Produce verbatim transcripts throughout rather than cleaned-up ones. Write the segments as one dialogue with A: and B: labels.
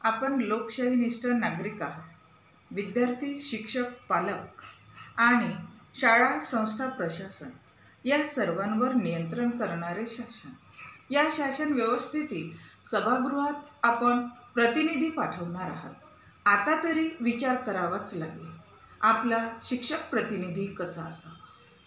A: आपण लोकशाहीनिष्ठ नागरिक आहात. विद्यार्थी, शिक्षक, पालक आणि शाळा, संस्था, प्रशासन या सर्वांवर नियंत्रण करणारे शासन. या शासन व्यवस्थेतील सभागृहात आपण प्रतिनिधी पाठवणार आहात. आता तरी विचार करावाच लागेल, आपला शिक्षक प्रतिनिधी कसा असावा.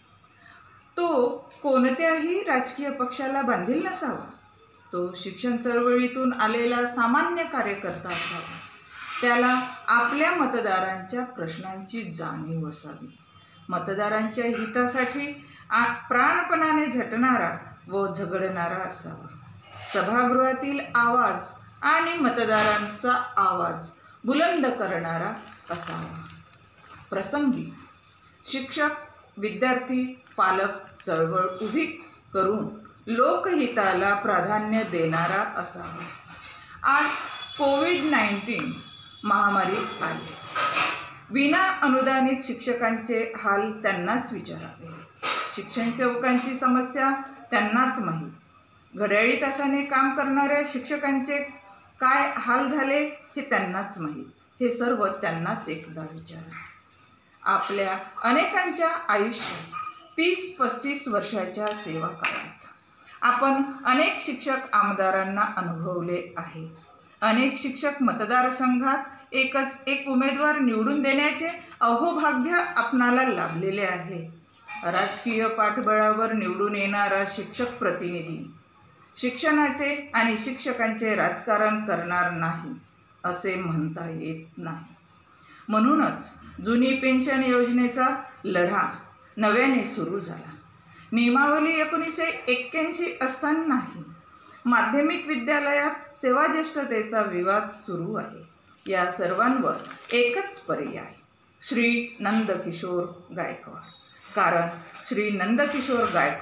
A: तो कोणत्याही राजकीय पक्षाला बांधील नसावा. तो शिक्षण चळवळीतून आलेला सामान्य कार्यकर्ता असावा. त्याला आपल्या मतदारांच्या प्रश्नांची जाणीव असावी. मतदारांच्या हितासाठी प्राणपणाने झटणारा व झगडणारा असावा. सभागृहातील आवाज आणि मतदारांचा आवाज बुलंद करणारा असावा. प्रसंगी शिक्षक, विद्यार्थी, पालक चळवळ उभी करून लोकहिताला प्राधान्य देणारा असावा. आज कोविड नाईन्टीन महामारी आली. विना अनुदानित शिक्षकांचे हाल त्यांनाच विचारावे. शिक्षण सेवकांची समस्या त्यांनाच माहीत. घड्याळी तासाने काम करणाऱ्या शिक्षकांचे काय हाल झाले हे त्यांनाच माहीत. हे सर्व त्यांनाच एकदा विचारा. आपल्या अनेकांच्या आयुष्यात तीस पस्तीस वर्षाच्या सेवा काळात आपण अनेक शिक्षक आमदारांना अनुभवले आहे. अनेक शिक्षक मतदारसंघात एकच एक उमेदवार निवडून देण्याचे अहोभाग्य आपणाला लाभलेले आहे. राजकीय पाठबळावर निवडून येणारा शिक्षक प्रतिनिधी शिक्षणाचे आणि शिक्षकांचे राजकारण करणार नाही असे म्हणता येत नाही. म्हणूनच जुनी पेन्शन योजनेचा लढा नव्याने सुरू झाला. नियमावली एकोणीसशे एक्क्याऐंशी असतानाही माध्यमिक विद्यालयात सेवाज्येष्ठतेचा विवाद सुरू आहे. या सर्वांवर एकच पर्याय, श्री नंदकिशोर गायकवाड. कारण श्री नंदकिशोर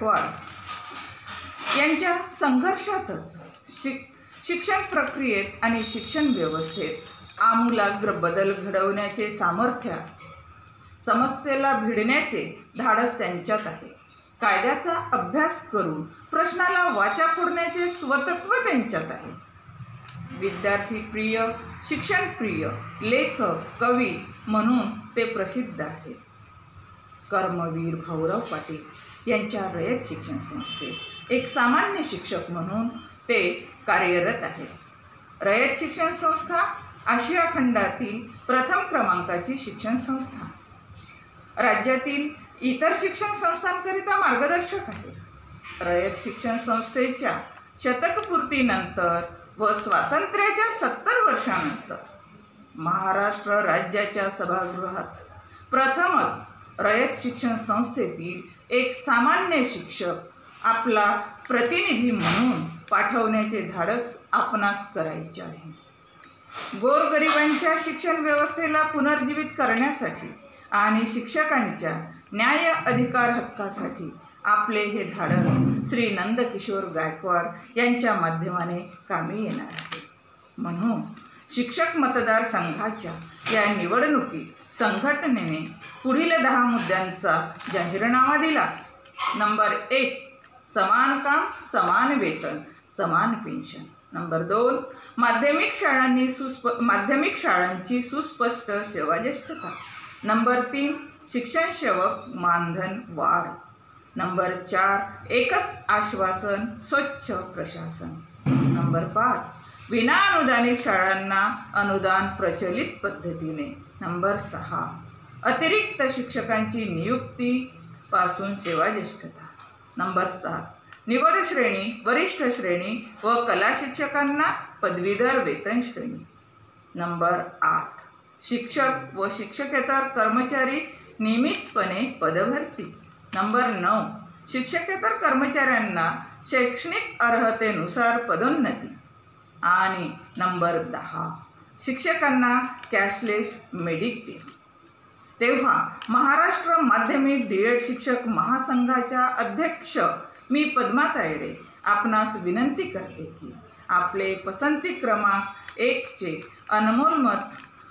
A: गायकवाड यांच्या संघर्षातच शिक शिक्षण प्रक्रियेत आणि शिक्षण व्यवस्थेत आमूलाग्र बदल घडवण्याचे सामर्थ्य आहे. समस्येला भिडण्याचे धाडस त्यांच्यात आहे. कायद्याचा अभ्यास करून प्रश्नाला वाचा फोडण्याचे स्वतत्व त्यांच्यात आहे. विद्यार्थीप्रिय, शिक्षणप्रिय, लेखक, कवी म्हणून ते प्रसिद्ध आहेत. कर्मवीर भाऊराव पाटील यांच्या रयत शिक्षण संस्थेत एक सामान्य शिक्षक म्हणून ते कार्यरत आहेत. रयत शिक्षण संस्था आशिया खंडातील प्रथम क्रमांकाची शिक्षण संस्था. राज्यातील इतर शिक्षण संस्थांकरिता मार्गदर्शक आहे. रयत शिक्षण संस्थेच्या शतकपूर्तीनंतर व स्वातंत्र्याच्या सत्तर वर्षानंतर महाराष्ट्र राज्याच्या सभागृहात प्रथमच रयत शिक्षण संस्थेतील एक सामान्य शिक्षक आपला प्रतिनिधी म्हणून पाठवण्याचे धाडस आपणास करायचे आहे. गोरगरिबांच्या शिक्षण व्यवस्थेला पुनर्जीवित करण्यासाठी आणि शिक्षकांच्या न्याय अधिकार हक्कासाठी आपले हे धाडस श्री नंदकिशोर गायकवाड यांच्या माध्यमाने कामी येणार आहे. म्हणून शिक्षक मतदारसंघाच्या या निवडणुकीत संघटनेने पुढील दहा मुद्द्यांचा जाहीरनामा दिला. नंबर एक, समान काम, समान वेतन, समान पेन्शन. नंबर दोन, माध्यमिक शाळांनी सुस्प माध्यमिक शाळांची सुस्पष्ट सेवाज्येष्ठता. नंबर तीन, शिक्षण सेवक मानधन वाढ. नंबर चार, एकच आश्वासन, स्वच्छ प्रशासन. नंबर पाच, विना अनुदानित शाळांना अनुदान प्रचलित पद्धतीने. नंबर सहा, अतिरिक्त शिक्षकांची नियुक्तीपासून सेवाज्येष्ठता. नंबर सात, निवड श्रेणी, वरिष्ठ श्रेणी व कला शिक्षकांना पदवीधर वेतन श्रेणी. नंबर आठ, शिक्षक व शिक्षकेतर कर्मचारी नियमितपणे पदभरती. नंबर नऊ, शिक्षकेतर कर्मचाऱ्यांना शैक्षणिक अर्हतेनुसार पदोन्नती. आणि नंबर दहा, शिक्षकांना कॅशलेस मेडिकेल. तेव्हा महाराष्ट्र माध्यमिक डी एड शिक्षक महासंघाच्या अध्यक्ष मी पद्मा तायडे आपणास विनंती करते की आपले पसंती क्रमांक एकचे अनमोल मत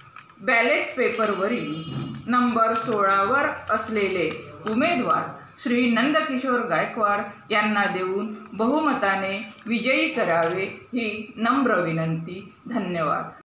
A: बॅलेट पेपरवरील नंबर सोळावर असलेले उमेदवार श्री नंदकिशोर गायकवाड यांना देऊन बहुमताने विजयी करावे ही नम्र विनंती. धन्यवाद.